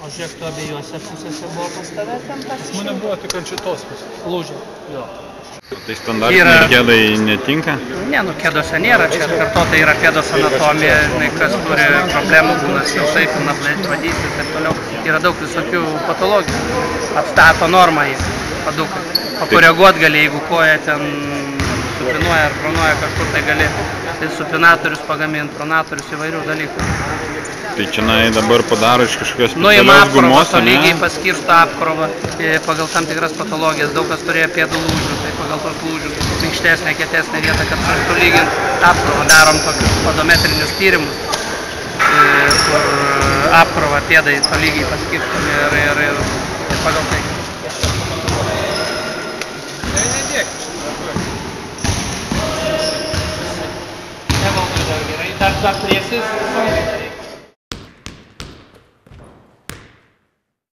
O žiūrėk, tu abiejose pusėse buvo pas tave ten tas Mane buvo tik ant šitos pusės. lūžė. Jo. Tai standartiniai kėdai netinka? Ne, nu kėdose nėra, čia atkartota yra kėdos anatomija, žinai, kas turi problemų, būna silsai, pilna vadys ir taip toliau. Yra daug visokių patologijų. Atstato normą į paduką. Pakoreguot gali, jeigu koja ten supinuoja ar pronuoja kažkur, tai gali supinatorius pagaminti, pronatorius įvairių dalykų. Tai čia dabar padaro iš kažkokios Nuima specialios apkrovą, gumos, tolygiai paskirsto apkrovą pagal tam tikras patologijas. Daug kas turėjo pėdų lūžių, tai pagal tos lūžius minkštesnė, kietesnė vieta, kad tolygiai apkrovą darom tokius podometrinius tyrimus, kur apkrovą pėdai tolygiai paskirstomi ir pagal tai. Nevaldai dar gerai, dar turėsi